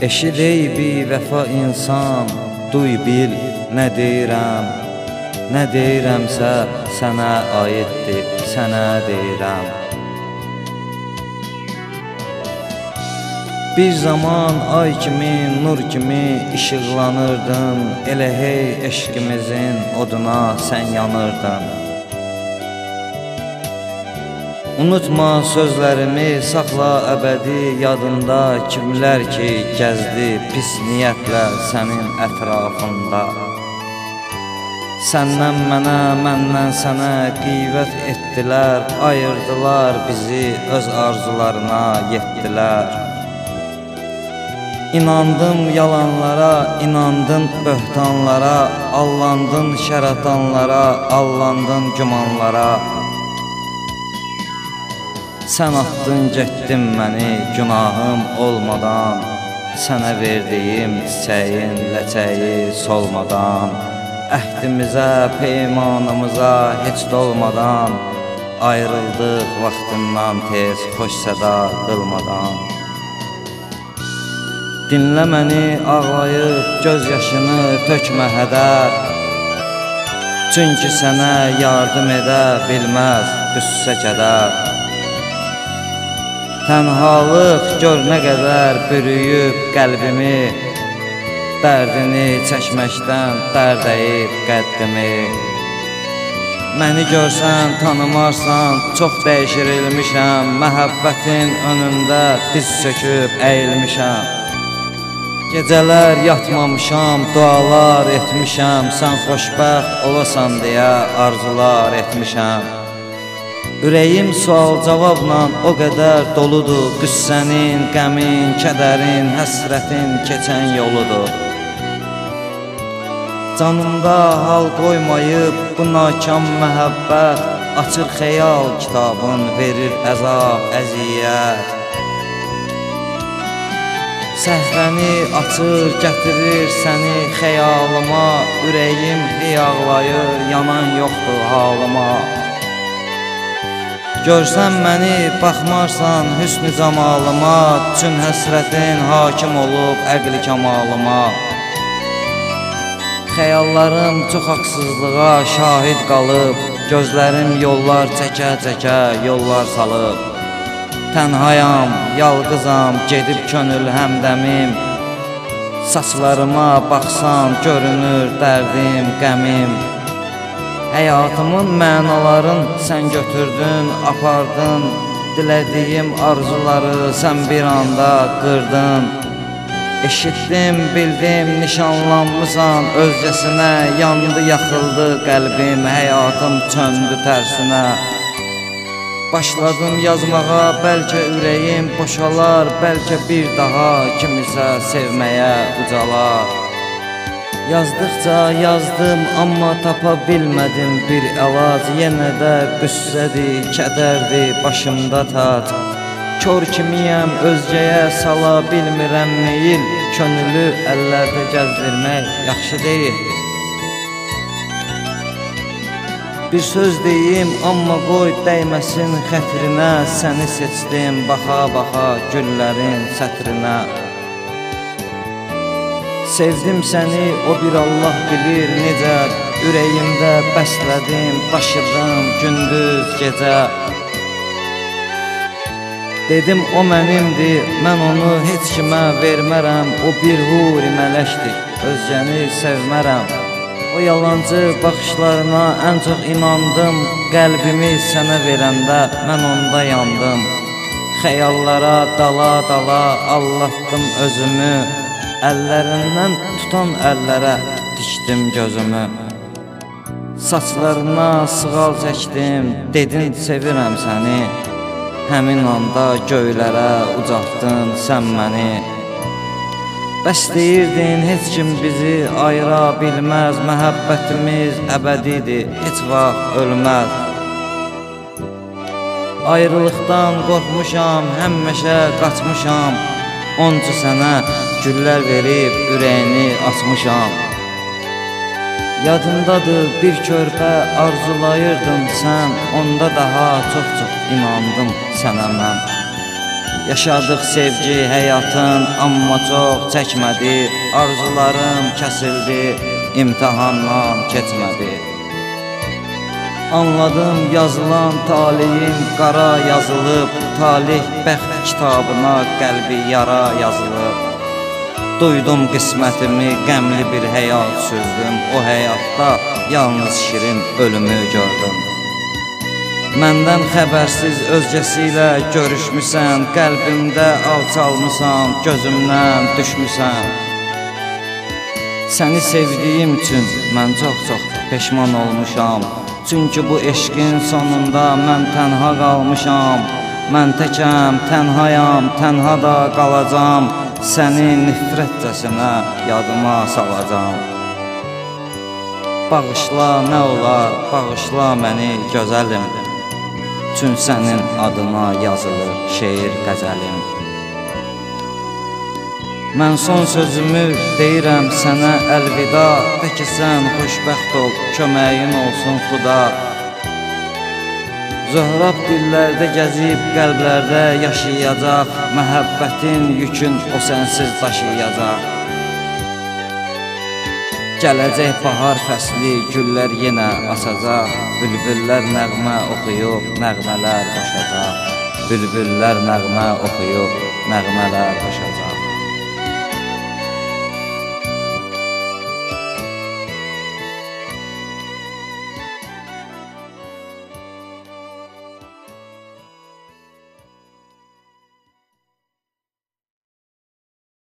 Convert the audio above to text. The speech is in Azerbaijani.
Eşid ey bi vəfa insan, duy bil nə deyirəm. Nə deyirəmsə sənə aiddir, sənə deyirəm. Bir zaman ay kimi, nur kimi işıqlanırdın. Elə hey eşqimizin oduna sən yanırdın. Unutma sözlərimi, saxla əbədi yadında. Kimlər ki gəzdi pis niyyətlə sənin ətrafında. Səndən mənə, məndən sənə qeybət etdilər. Ayırdılar bizi, öz arzularına yetdilər. İnandım yalanlara, inandın böhtanlara. Allandın şəratanlara, allandın gümanlara. Sən atdın getdin məni günahım olmadan. Sənə verdiyim çiçəyin ləçəyi solmadan. Əhdimizə, peymanımıza heç dolmadan. Ayrıldıq vaxtından tez, xoş səda qılmadan. Dinlə məni ağlayıb, göz yaşını tökmə hədər. Çünki sənə yardım edə bilməz qüssə kədər. Tənhalıq gör nə qədər bürüyüb qəlbimi. Dərdini çəkməkdən dərdəyib qəddimi. Məni görsən, tanımarsan, çox dəyişirilmişəm. Məhəbbətin önündə diz çöküb əyilmişəm. Gecələr yatmamışam, dualar etmişəm. Sən xoşbəxt olasan deyə arzular etmişəm. Ürəyim sual-cavabla o qədər doludur. Qüssənin, qəmin, kədərin, həsrətin keçən yoludur. Canımda hal qoymayıb bu nakam məhəbbət. Açır xəyal kitabın, verir əzab, əziyyət. Səhvəni açır, gətirir səni xəyalıma. Ürəyim yağlayır, yanan yoxdur halıma. Görsən məni, baxmarsan hüsnü camalıma. Çün həsrətin hakim olub əqli kamalıma. Xəyallarım çox haqsızlığa şahid qalıb. Gözlərim yollar çəkə-çəkə yollar salıb. Tənhayam, yalqızam, gedib könül həmdəmim. Saçlarıma baxsan görünür dərdim, qəmim. Həyatımın mənaların sən götürdün, apardın. Dilədiyim arzuları sən bir anda qırdın. Eşitdim, bildim, nişanlanmısan özgəsinə. Yandı, yaxıldı qəlbim, həyatım çöndü tərsinə. Başladım yazmağa, bəlkə ürəyim boşalar. Bəlkə bir daha kimisə sevməyə ucalar. Yazdıqca yazdım, amma tapa bilmədim bir əlac. Yenə də qüssədir, kədərdir, başımda tac. Kör kimiyəm, özgəyə sala bilmirəm meyil. Könülü əllərdə gəzdirmək yaxşı deyil. Bir söz deyim, amma qoy dəyməsin xətrinə. Səni seçdim, baxa-baxa güllərin sətrinə. Sevdim səni, o bir Allah bilir necə. Ürəyimdə bəslədim, daşıdım gündüz gecə. Dedim o mənimdir, mən onu heç kimə vermərəm. O bir huri mələkdir, özgəni sevmərəm. O yalancı baxışlarına ən çox inandım. Qəlbimi sənə verəndə mən onda yandım. Xəyallara dala-dala allatdım özümü. Əllərindən tutan əllərə dikdim gözümü. Saçlarına sığal çəkdim, dedin sevirəm səni. Həmin anda göylərə ucaltdın sən məni. Bəs deyirdin, heç kim bizi ayıra bilməz. Məhəbbətimiz əbədidir, heç vaxt ölməz. Ayrılıqdan qorxmuşam, həmişə qaçmışam. Onca sənə güllər verib ürəyini açmışam. Yadındadır bir körpə arzulayırdın sən. Onda daha çox-çox inandım sənə mən. Yaşadıq sevgi həyatın, amma çox çəkmədi. Arzularım kəsildi, imtihandan keçmədi. Anladım yazılan talihim qara yazılıb, talih bəxt kitabına qəlbi yara yazılıb. Duydum qismətimi, qəmli bir həyat sürdüm, o həyatda yalnız şirin ölümü gördüm. Məndən xəbərsiz özgəsi ilə görüşmüsən, qəlbimdə alçalmısan, gözümdən düşmüsən. Səni sevdiyim üçün mən çox peşman olmuşam. Çünki bu eşqin sonunda mən tənha qalmışam. Mən təkəm, tənhayam, tənha da qalacam. Səni nifrətcəsinə yadıma salacam. Bağışla nə olar, bağışla məni gözəlim. Çün sənin adına yazılır şeir qəzəlim. Mən son sözümü deyirəm sənə əlvida. De ki sən xoşbəxt ol, köməyin olsun Xuda. Zöhrab dillərdə gəzib qəlblərdə yaşayacaq. Məhəbbətin yükün o sənsiz daşıyacaq. Gələcək bahar fəsli, güllər yenə açacaq. Bülbüllər nəğmə oxuyub, nəğmələr qoşacaq. Bülbüllər nəğmə oxuyub, nəğmələr qoşacaq.